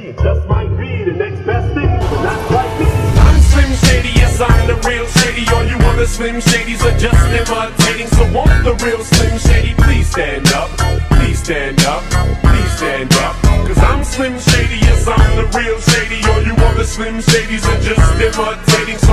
He just might be the next best thing, but not quite me. I'm Slim Shady, yes I'm the real Shady. All you other Slim Shadys are just imitating. So won't the real Slim Shady please stand up? Please stand up, please stand up. Cause I'm Slim Shady, yes I'm the real Shady. All you other Slim Shadys are just imitating.